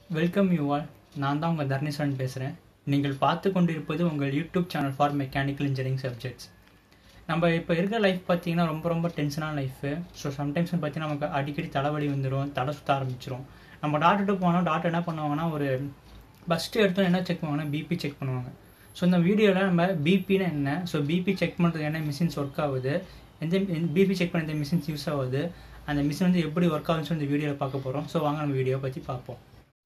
Welcome you all. நான் தான் உங்கள் தர்ணீஸ்வரன் பேசுகிறேன். நீங்கள் பார்த்து கொண்டிருப்பது உங்கள் YouTube channel for mechanical engineering subjects. நம்ம இப்போ இருக்கிற லைஃப் பார்த்தீங்கன்னா ரொம்ப டென்ஷனான லைஃபு. ஸோ சம்டைம்ஸ் பார்த்தீங்கன்னா நமக்கு அடிக்கடி தலைவலி வந்துடும், தலை சுற்ற ஆரம்பிச்சிடும். நம்ம டாக்டர்கிட்ட போனால் டாக்டர் என்ன பண்ணுவாங்கன்னா, ஒரு ஃபஸ்ட்டு எடுத்தோம் என்ன செக் பண்ணுவாங்கன்னா பிபி செக் பண்ணுவாங்க. ஸோ இந்த வீடியோவில் நம்ம பிபின்னு என்ன, ஸோ பிபி செக் பண்ணுறது என்ன மிஷின்ஸ் ஒர்க் ஆகுது, எந்த பிபி செக் பண்ண எந்த மிஷின்ஸ் யூஸ் ஆகுது, அந்த மிஷின் வந்து எப்படி ஒர்க் ஆகுதுன்னு சொல்லி இந்த வீடியோவில் பார்க்க போகிறோம். ஸோ வாங்க நம்ம வீடியோவை பற்றி பார்ப்போம்.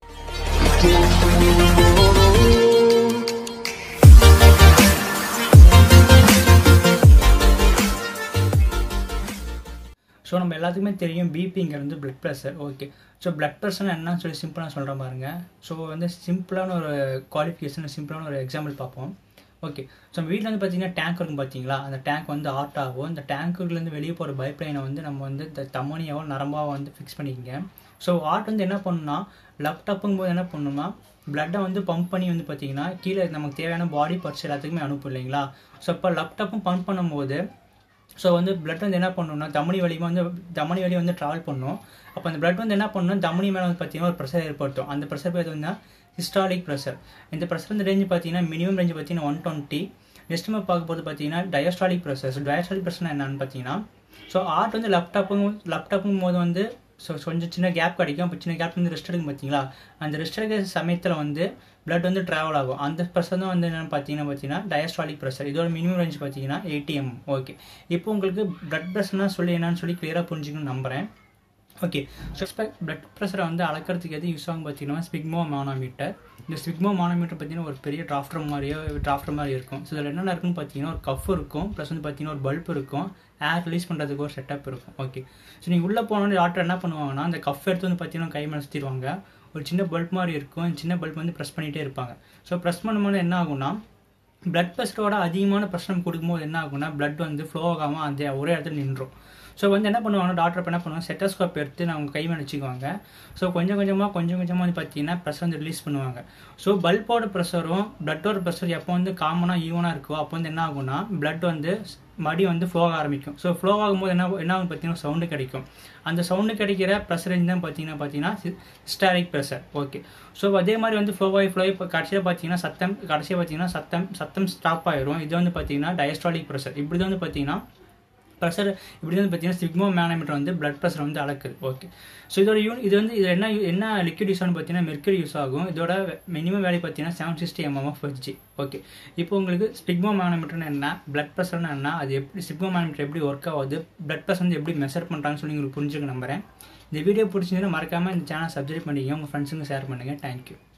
ஸோ நம்ம எல்லாத்துக்குமே தெரியும் பிபிங்கிறது blood pressure. Okay, so blood pressure என்னன்னு சொல்லி சிம்பிளாக சொல்கிற பாருங்க. ஸோ வந்து சிம்பிளான ஒரு குவாலிஃபிகேஷன், சிம்பிளான ஒரு எக்ஸாம்பிள் பார்ப்போம். ஓகே, ஸோ நம்ம வீட்டில் வந்து பார்த்தீங்கன்னா டேங்க் இருக்கும் பார்த்தீங்களா, அந்த டேங்க் வந்து ஆர்ட் ஆகும். இந்த டேங்க்குலேருந்து வெளியே போகிற பைப்லைனை வந்து நம்ம வந்து இந்த தமனியாவோ நரம்பாவோ வந்து ஃபிக்ஸ் பண்ணிக்கோங்க. ஸோ ஆர்ட் வந்து என்ன பண்ணுன்னா, லேப்டாப்புங்கும் போது என்ன பண்ணணும்னா பிளட்டை வந்து பம்ப் பண்ணி வந்து பார்த்தீங்கன்னா கீழே நமக்கு தேவையான பாடி பார்ட்ஸ் எல்லாத்துக்குமே அனுப்பும் இல்லைங்களா. ஸோ இப்போ லேப்டாப்பும் பம்ப் பண்ணும்போது ஸோ வந்து பிளட் வந்து என்ன பண்ணணும்னா தமனி வழியாக வந்து ட்ராவல் பண்ணணும். அப்போ அந்த பிளட் வந்து என்ன பண்ணணும், தமனி மேலே வந்து பார்த்தீங்கன்னா ஒரு ப்ரெஷர் ஏற்படுத்தும். அந்த ப்ரெஷர் பேர் வந்து சிஸ்டாலிக் ப்ரெஷர். இந்த ப்ரெஷர் வந்து ரேஞ்சு பார்த்தீங்கன்னா மினிமம் ரேஞ்சு பார்த்தீங்கன்னா 120. நெக்ஸ்ட் நம்ம பார்க்க போது பார்த்தீங்கன்னா diastolic pressure. So diastolic pressure என்னன்னு பார்த்தீங்கன்னா, ஸோ ஆர்ட் வந்து லேப்டாப்பும் போது வந்து ஸோ கொஞ்சம் சின்ன கேப் கிடைக்கும். அப்போ சின்ன கேப் வந்து ரெஸ்ட் எடுக்கும் பார்த்தீங்களா, அந்த ரெஸ்ட் எடுக்கிற சமயத்தில் வந்து பிளட் வந்து ட்ராவல் ஆகும். அந்த ப்ரெஷர் தான் வந்து என்னென்னு பார்த்தீங்கன்னா டயஸ்டாலிக் ப்ரெஷர். இதோட மினிமம் ரேஞ்ச் பார்த்தீங்கன்னா 80 mm. ஓகே, இப்போ உங்களுக்கு பிளட் ப்ரெஷர்னா சொல்லி என்னன்னு சொல்லி கிளியராக புரிஞ்சுக்கணும்னு நம்புகிறேன். ஓகே, ஸோ பிளட் ப்ரெஷரை வந்து அளக்கிறதுக்கு எது யூஸ் ஆகும் பார்த்தீங்கன்னா ஸ்பிக்மோ மானோமீட்டர். இந்த ஸ்பிக்மோ மானோமீட்டர் பார்த்தீங்கன்னா ஒரு பெரிய டிராஃப்டர் மாதிரி இருக்கும். ஸோ இதில் என்னென்ன இருக்குன்னு பார்த்தீங்கன்னா ஒரு கஃப் இருக்கும், ப்ளஸ் வந்து பார்த்தீங்கன்னா ஒரு பல்ப் இருக்கும், ஏர் ரிலீஸ் பண்ணுறதுக்கு ஒரு செட்டப் இருக்கும். ஓகே, ஸோ நீங்கள் உள்ளே போனோன்னு டாக்டர் என்ன பண்ணுவாங்கன்னா, அந்த கஃப் எடுத்து வந்து பார்த்தீங்கன்னா கை மேலே சுற்றிடுவாங்க. ஒரு சின்ன பல்ப் மாதிரி இருக்கும், சின்ன பல்ப் வந்து ப்ரெஸ் பண்ணிகிட்டே இருப்பாங்க. ஸோ ப்ரெஸ் பண்ணும்போது என்ன ஆகும்னா, பிளட் ப்ரெஷரோட அதிகமான ப்ரெஷர் கொடுக்கும்போது என்ன ஆகும்னா பிளட் வந்து ஃப்ளோ ஆகாமல் அந்த ஒரே இடத்துல நின்றும். ஸோ வந்து என்ன பண்ணுவாங்கன்னா டாக்டர் என்ன பண்ணுவாங்க, செட்டோஸ்கோப் எடுத்து அவங்க கை மேலே வச்சுக்குவாங்க. ஸோ கொஞ்சம் கொஞ்சமாக வந்து பார்த்தீங்கன்னா ப்ரெஷர் வந்து ரிலீஸ் பண்ணுவாங்க. ஸோ பல்போட ப்ரெஷரும் பிளட்டோட ப்ரெஷர் எப்போ வந்து காமனாக ஈவனாக இருக்கோ அப்போ வந்து என்ன ஆகும்னா பிளட் வந்து மடி வந்து ஃப்ளோ ஆக ஆரம்பிக்கும். ஸோ ஃப்ளோ ஆகும்போது என்ன ஆகும் பார்த்தீங்கன்னா சவுண்டு கிடைக்கும். அந்த சவுண்டு கிடைக்கிற ப்ரெஷர் தான் பார்த்தீங்கன்னா சிஸ்டாலிக் ப்ரெஷர். ஓகே, ஸோ அதே மாதிரி வந்து ஃப்ளோ இப்போ கடைசியாக பார்த்தீங்கன்னா சத்தம் ஸ்டாப் ஆயிரும். இது வந்து பார்த்தீங்கன்னா டயஸ்டாலிக் ப்ரெஷர். இப்படி தான் வந்து பார்த்தீங்கன்னா ப்ரெஷர் இப்படி வந்து பார்த்தீங்கன்னா ஸ்பிக்மோ மேனோமீட்டர் வந்து பிளட் ப்ரெஷர் வந்து அளக்குது. ஓகே, ஸோ இதோட இது என்ன லிக்விட் யூஸ் ஆகும் பார்த்தீங்கன்னா மெர்க்குரி யூஸ் ஆகும். இதோட மினிமம் வேல்யூ பார்த்தீங்கன்னா 760 mm of Hg. ஓகே, இப்போ உங்களுக்கு ஸ்பிக்மோ மேனோமீட்டர்னு என்ன, பிளட் ப்ரெஷர்னு என்ன, அது எப்படி ஸ்பிக்மோ மேனோமீட்டர் எப்படி ஒர்க் ஆகுது, பிளட் ப்ரெஷர் வந்து எப்படி மெஷர் பண்ணுறாங்கன்னு சொல்லி உங்களுக்கு புரிஞ்சுக்க நம்புறேன். இந்த வீடியோ பிடிச்சிருந்தா மறக்காமல் இந்த சேனல் சப்ஸ்கிரைப் பண்ணிக்கங்க, உங்கள் ஃப்ரெண்ட்ஸுங்க ஷேர் பண்ணுங்கள். தேங்க்யூ.